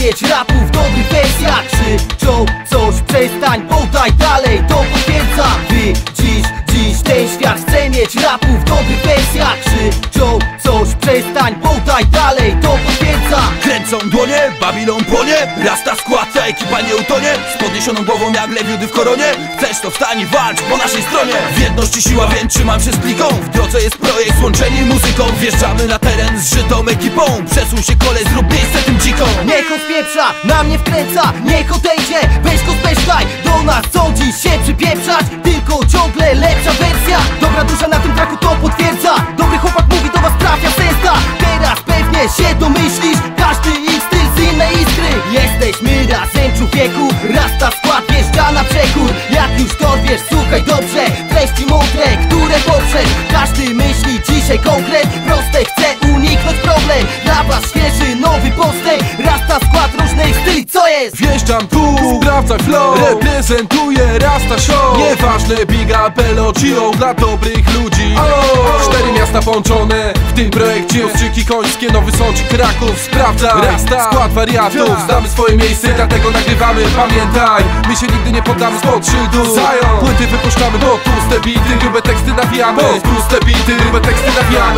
mieć rapu w dobrych wersjach. Krzyczą coś, przestań, podaj dalej, to potwierdzam. Wy dziś ten świat chce mieć rapu w dobrych wersjach. Krzyczą coś, przestań, podaj dalej, to potwierdzam. Kręcą dłonie, Babylon płonie, Rasta skład, ta ekipa nie utonie. Z podniesioną głową jak lewiudy w koronie. Chcesz to wstań i walcz po naszej stronie. W jedności siła, więc trzymam się z pliką. W drodze jest projekt złączeni muzyką. Wjeżdżamy na teren z żytą ekipą. Przesuń się kole, zrób miejsce tym dziką. Niech on spieprza, na mnie wkręca, niech odejdzie, weź go spesztaj. Do nas co dziś się przypieprzać, tylko ciągle lepsza wersja. Dobra dusza na tym traku to potwierdza. Dobry chłopak mówi, do was trafia sesta. Teraz pewnie się domyślisz, każdy ich styl z innej iskry. Jesteśmy razem człowieku, Rasta skład wjeżdża na przekór. Jak już to wiesz, słuchaj dobrze, treści mądre, które poprzez. Każdy myśli dzisiaj konkret, proste chce uniknąć problem. Dla was świeży, nowy postęp, Rasta skład różnych styli, co jest? Wjeżdżam tu, sprawdzaj flow, reprezentuję Rasta Show. Nieważne biga, pelo, cio, dla dobrych ludzi. 4 miasta połączone w tym projekcie. Ostrzyki końskie, Nowy Sącz, Kraków. Sprawdzaj, Rasta skład wariatów. Znamy swoje miejsce, dlatego nagrywamy. Pamiętaj, my się nigdy nie poddamy spod szyldu. Płyty wypuszczamy, bo tłuste bity, grube teksty nawijamy. Tłuste bity, grube teksty nawijamy.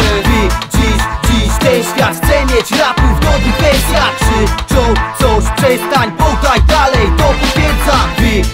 Dziś ten świat chce mieć rapu w dobrych wersjach. Krzyczą coś, przestań, podaj dalej, to potwierdzam.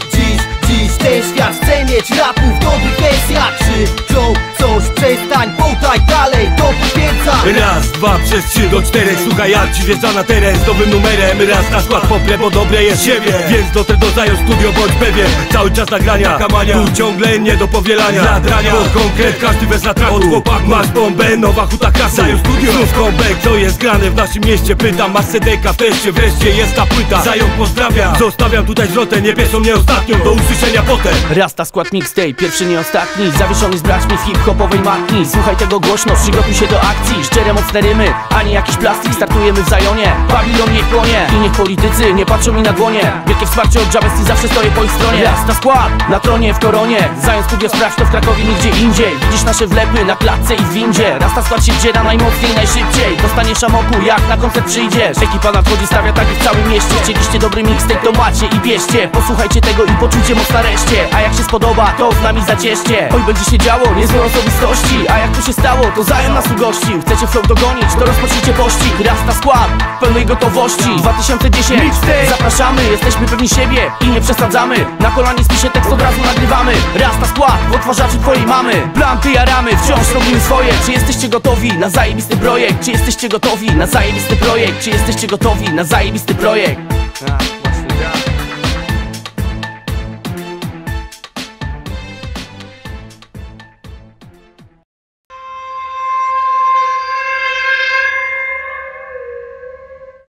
Dziś ten świat chce mieć rapu w dobrych wersjach. Krzyczą coś, przestań, podaj dalej, to potwierdzam. Raz, dwa, przez 3 do 4. Słuchaj, jak ci wjeżdża na teren z nowym numerem. Rasta skład pople, bo dobre jest siebie. Więc do tego zajął studio, bądź pewien. Cały czas nagrania, kamania, tu ciągle nie do powielania. Nadrania, bo konkret, każdy bez natraku. Od chłopaku masz bombę, nowa huta krasa. Zajął studio, znów comeback, co jest grane w naszym mieście. Pytam, masz CDK w teście, wreszcie jest ta płyta. Zajął pozdrawiam, zostawiam tutaj zwrotę. Nie pierwszą, nie ostatnią, do usłyszenia potem. Rasta skład mixtape, pierwszy nie ostatni. Zawieszony z braćmi w hip-hopowej matni. Słuchaj tego głośno, przygotuj się do akcji. Szczere mocne rymy, a nie jakiś plastik. Startujemy w Zajonie, Babylon niech płonie. I niech politycy nie patrzą mi na dłonie. Wielkie wsparcie od Jabesty, zawsze stoję po ich stronie. Rasta skład, na tronie w koronie. Zajął studio, sprawdź to w Krakowie, nigdzie indziej. Widzisz nasze wlepy na klatce i w windzie. Rasta skład się wdziera najmocniej, najszybciej. Dostaniesz amoku, jak na koncert przyjdziesz. Ekipa nadchodzi, stawia tagi w całym mieście. Chcieliście dobry mixtape, to macie i bierzcie. Posłuchajcie tego i poczujcie moc nareszcie. A jak się spodoba, to z nami zacieszcie. Oj, będzie się działo, niezłe osobistości. A jak to się stało, to Zajem nas ugościł. Chcecie flow dogonić, to rozpocznijcie pościg. Rasta skład, pełnej gotowości 2010, mixtape. Zapraszamy, jesteśmy pewni siebie i nie przesadzamy. Na kolanie spiszę tekst, od razu nagrywamy. Rasta skład, w odtwarzaczu twojej mamy. Planty jaramy, wciąż robimy swoje. Czy jesteście gotowi na zajebisty projekt? Czy jesteście gotowi na zajebisty projekt? Czy jesteście gotowi na zajebisty projekt? Właśnie tak.